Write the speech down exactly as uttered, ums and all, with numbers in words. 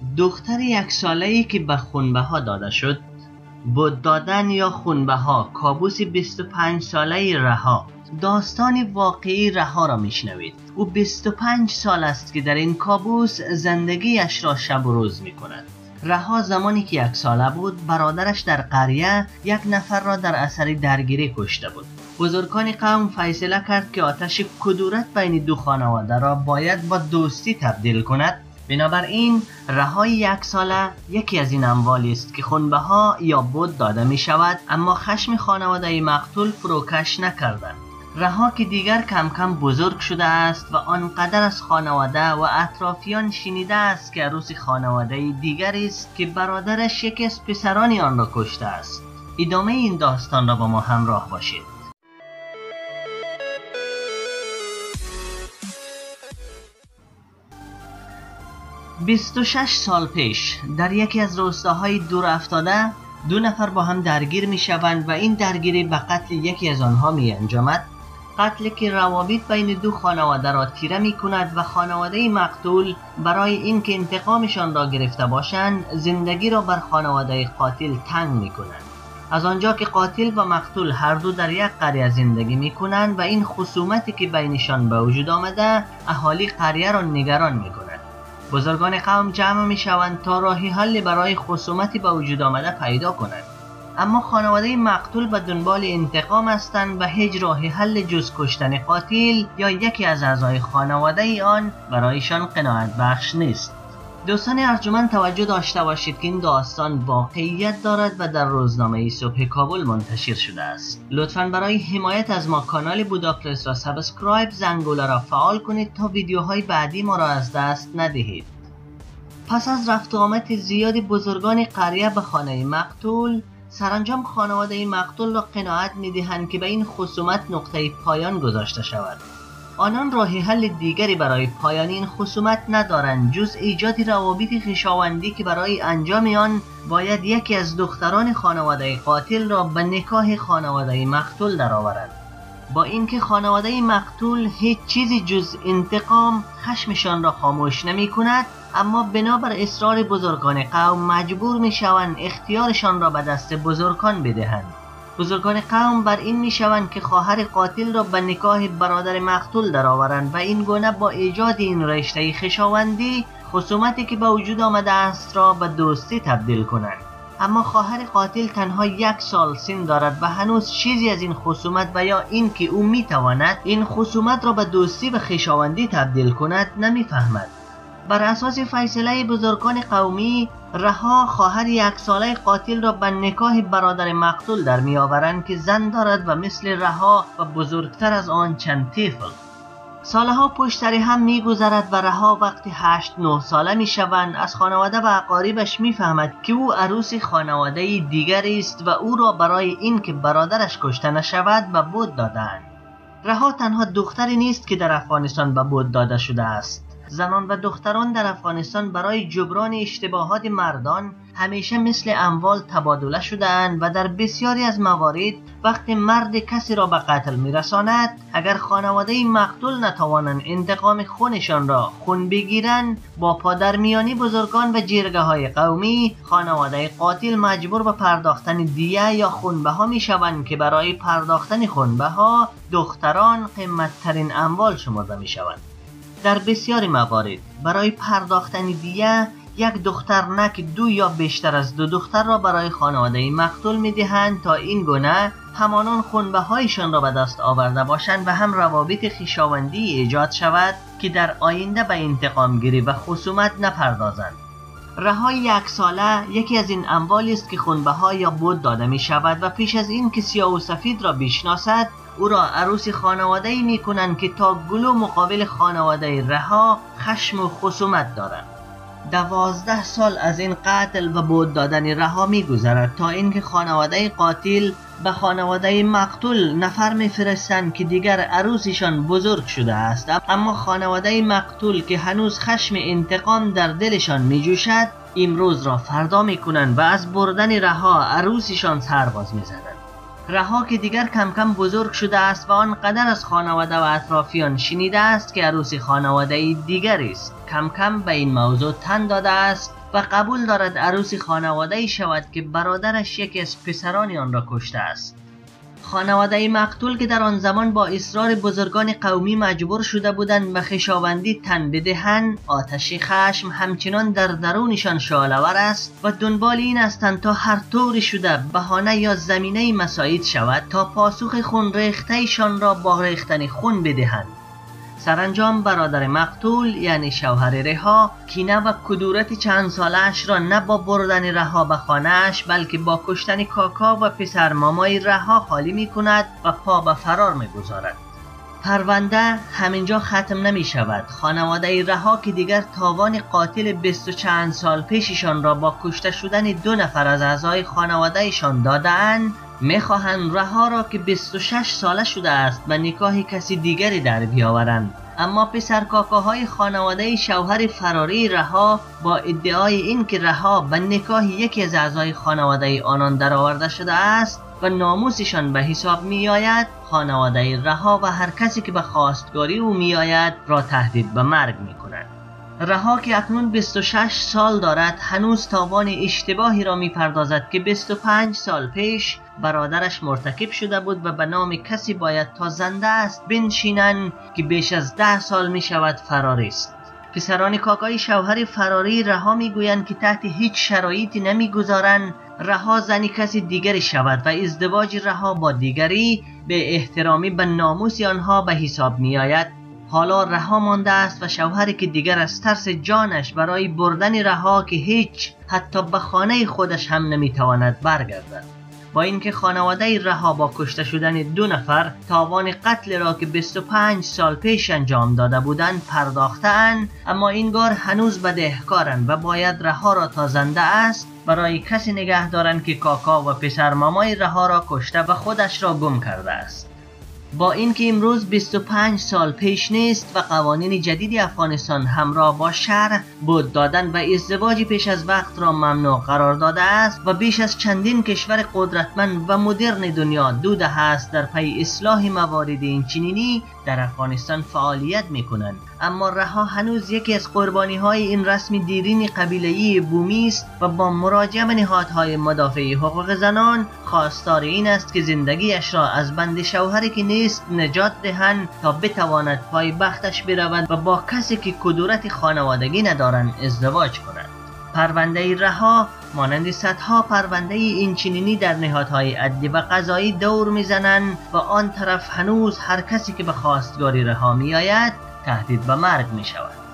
دختر یک ساله‌ای که به خونبها داده شد. بود دادن یا خونبها، کابوس بیست و پنج ساله رها. داستان واقعی رها را میشنوید. او بیست و پنج سال است که در این کابوس زندگیش را شب و روز میکند. رها زمانی که یک ساله بود، برادرش در قریه یک نفر را در اثر درگیری کشته بود. بزرگان قوم فیصله کرد که آتش کدورت بین دو خانواده را باید با دوستی تبدیل کند. بنابراین رهای یک ساله یکی از این اموالی است که خونبها یا بود داده می شود، اما خشم خانواده مقتول فروکش نکردند. رها که دیگر کم کم بزرگ شده است و آنقدر از خانواده و اطرافیان شنیده است که عروس خانواده دیگری است که برادرش یکی از پسران آن را کشته است. ادامه این داستان را با ما همراه باشید. بیست و شش سال پیش در یکی از روستاهای دور افتاده دو نفر با هم درگیر می شوند و این درگیری به قتل یکی از آنها می انجامد. قتلی که روابط بین دو خانواده را تیره می کند و خانواده مقتول برای اینکه انتقامشان را گرفته باشند زندگی را بر خانواده قاتل تنگ می کنند. از آنجا که قاتل و مقتول هر دو در یک قریه زندگی می کنند و این خصومتی که بینشان به وجود آمده اهالی قریه را نگران می کند. بزرگان قوم جمع می شوند تا راهی حل برای خصومتی به وجود آمده پیدا کنند. اما خانواده مقتول به دنبال انتقام هستند و هیچ راه حل جز کشتن قاتل یا یکی از اعضای خانواده آن برایشان قناعت بخش نیست. دوستان ارجمند توجه داشته باشید که این داستان واقعیت دارد و در روزنامه صبح کابل منتشر شده است. لطفاً برای حمایت از ما کانال بوداپرس را سابسکرایب، زنگوله را فعال کنید تا ویدیوهای بعدی ما را از دست ندهید. پس از رفت و آمد زیادی بزرگان قریه به خانه مقتول، سرانجام خانواده مقتول را قناعت می‌دهند که به این خصومت نقطه پایان گذاشته شود. آنان راه حل دیگری برای پایان این خصومت ندارند جز ایجاد روابط خویشاوندی که برای انجام آن باید یکی از دختران خانواده قاتل را به نکاح خانواده مقتول درآورند. با اینکه خانواده مقتول هیچ چیزی جز انتقام خشمشان را خاموش نمی کند، اما بنابر اصرار بزرگان قوم مجبور می شوند اختیارشان را به دست بزرگان بدهند. بزرگان قوم بر این می شوند که خواهر قاتل را به نکاح برادر مقتول درآورند و این گونه با ایجاد این رشته خویشاوندی خصومتی که به وجود آمده است را به دوستی تبدیل کنند. اما خواهر قاتل تنها یک سال سن دارد و هنوز چیزی از این خصومت و یا این که او می تواند این خصومت را به دوستی و خویشاوندی تبدیل کند نمی فهمد. بر اساس فیصله بزرگان قومی، رها خواهر یک ساله قاتل را به نکاح برادر مقتول در می آورند که زن دارد و مثل رها و بزرگتر از آن چند طفل. سالها پشت سر هم می گذرد و رها وقتی هشت نه ساله می شوند از خانواده و اقاربش می فهمد که او عروس خانواده دیگری است و او را برای اینکه برادرش کشته نشود به بود دادند. رها تنها دختری نیست که در افغانستان به بود داده شده است. زنان و دختران در افغانستان برای جبران اشتباهات مردان همیشه مثل اموال تبادله شده‌اند و در بسیاری از موارد وقتی مرد کسی را به قتل می‌رساند، اگر خانواده مقتول نتوانند انتقام خونشان را خون بگیرند، با پادرمیانی بزرگان و جرگه‌های قومی خانواده قاتل مجبور به پرداختن دیه یا خونبها می‌شوند که برای پرداختن خونبها دختران قیمت‌ترین اموال شمرده می‌شوند. در بسیاری موارد برای پرداختن دیه یک دختر نه که دو یا بیشتر از دو دختر را برای خانواده مقتول می‌دهند تا این گونه همانان خونبهایشان را به دست آورده باشند و هم روابط خویشاوندی ایجاد شود که در آینده به انتقام گیری و خصومت نپردازند. رهای یک ساله یکی از این اموالی است که خونبها یا بود داده می شود و پیش از این که سیاه و سفید را بشناسد او را عروس خانواده‌ای می کنند که تا گلو مقابل خانواده رها خشم و خصومت دارند. دوازده سال از این قتل و بود دادن رها می گذرد تا اینکه خانواده قاتل به خانواده مقتول نفر می فرستند که دیگر عروسشان بزرگ شده است، اما خانواده مقتول که هنوز خشم انتقام در دلشان می جوشد امروز را فردا می کنند و از بردن رها عروسشان سرباز می زنند. رها که دیگر کم کم بزرگ شده است و آنقدر از خانواده و اطرافیان شنیده است که عروسی خانواده دیگری است، کم کم به این موضوع تن داده است و قبول دارد عروسی خانواده شود که برادرش یکی از پسران آن را کشته است. خانواده مقتول که در آن زمان با اصرار بزرگان قومی مجبور شده بودند به خویشاوندی تن بدهند، آتش خشم همچنان در درونشان شعله‌ور است و دنبال این هستند تا هر طوری شده بهانه یا زمینه مساعد شود تا پاسخ خون ریخته‌شان را با ریختن خون بدهند. سرانجام برادر مقتول یعنی شوهر رها کینه و کدورت چند سالش را نه با بردن رها به خانه‌اش بلکه با کشتن کاکا و پسر مامای رها خالی می کند و پا به فرار می گذارد. پرونده همینجا ختم نمی شود. خانواده رها که دیگر تاوان قاتل بیست و چند سال پیششان را با کشته شدن دو نفر از اعضای خانوادهشان دادند، میخواهند رها را که بیست و شش ساله شده است به نکاح کسی دیگری در بیاورند. اما پسر کاکاهای خانواده شوهر فراری رها با ادعای اینکه رها به نکاح یکی از اعضای خانواده آنان درآورده شده است و ناموسشان به حساب می آید، خانواده رها و هر کسی که به خواستگاری او می آید را تهدید به مرگ می کنند. رها که اکنون بیست و شش سال دارد هنوز تاوان اشتباهی را می پردازد که بیست و پنج سال پیش برادرش مرتکب شده بود و به نام کسی باید تا زنده است بنشینند که بیش از ده سال می شود فراری است. پسران کاکای شوهر فراری رها می گویند که تحت هیچ شرایطی نمی گذارند رها زنی کسی دیگری شود و ازدواج رها با دیگری به احترامی به ناموس آنها به حساب می آید. حالا رها مانده است و شوهری که دیگر از ترس جانش برای بردن رها که هیچ حتی به خانه خودش هم نمیتواند برگردد. با اینکه خانواده رها با کشته شدن دو نفر تاوان قتل را که بیست و پنج سال پیش انجام داده بودند پرداختند، اما این بار هنوز بدهکارند و باید رها را تا زنده است برای کسی نگه دارند که کاکا و پسر مامای رها را کشته و خودش را گم کرده است. با اینکه امروز بیست و پنج سال پیش نیست و قوانین جدید افغانستان همراه با شرع بود دادن و ازدواج پیش از وقت را ممنوع قرار داده است و بیش از چندین کشور قدرتمند و مدرن دنیا دو دهه است در پی اصلاح موارد اینچنینی در افغانستان فعالیت میکنند، اما رها هنوز یکی از قربانی های این رسم دیرین قبیله‌ای بومی است و با مراجعه به نهادهای مدافع حقوق زنان خواستار این است که زندگیش را از بند شوهری که نیست نجات دهند تا بتواند پای بختش برود و با کسی که کدورت خانوادگی ندارند ازدواج کند. پرونده رها مانند صدها پرونده اینچنینی در نهادهای عدلی و قضایی دور میزنند و آن طرف هنوز هر کسی که به خواستگاری رها می آید تهدید به مرگ می شود.